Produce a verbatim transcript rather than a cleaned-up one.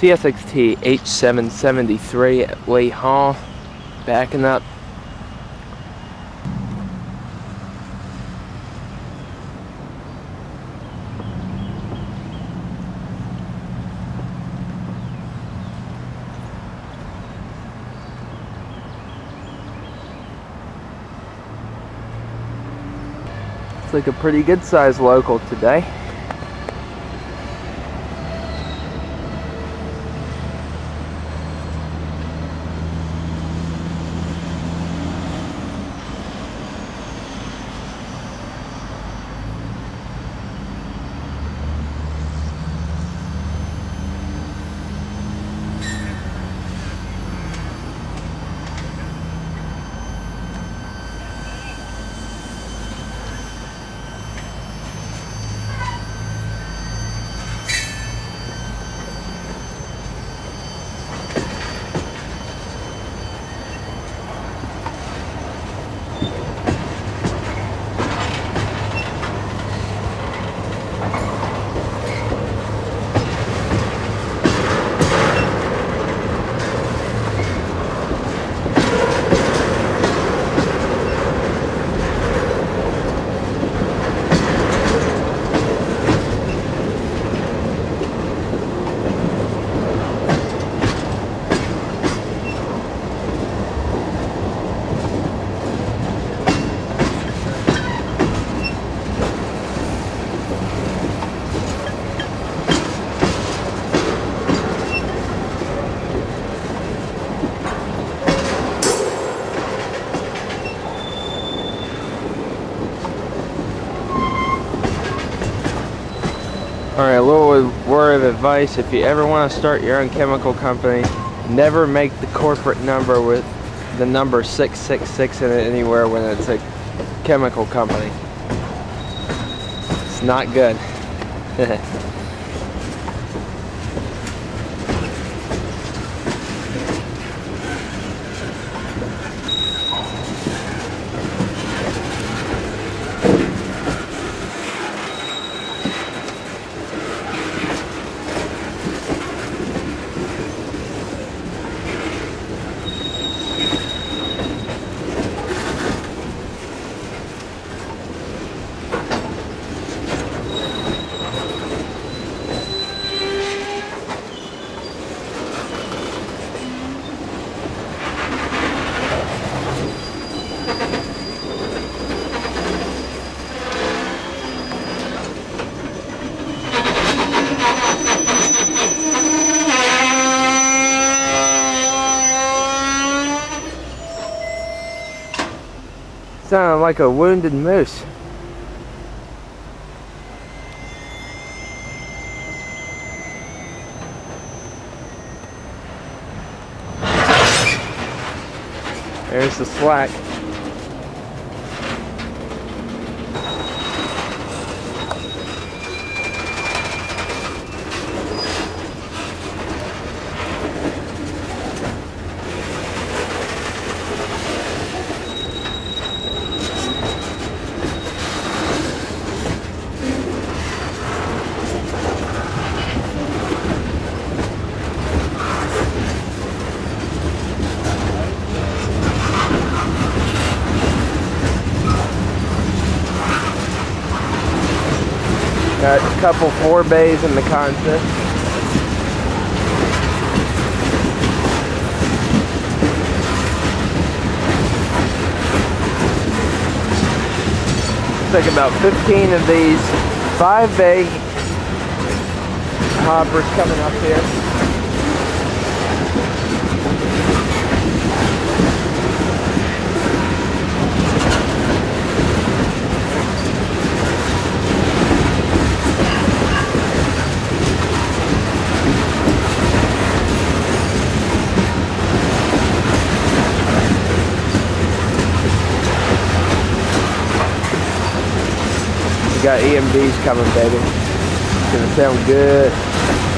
C S X T H seven seventy-three at Lee Hall, backing up. It's like a pretty good sized local today. Alright, a little word of advice: if you ever want to start your own chemical company, never make the corporate number with the number six six six in it anywhere when it's a chemical company. It's not good. Sounded like a wounded moose. There's the slack. Got a couple four bays in the consist. Take about fifteen of these five bay hoppers coming up here. Got E M Ds coming, baby. It's gonna sound good.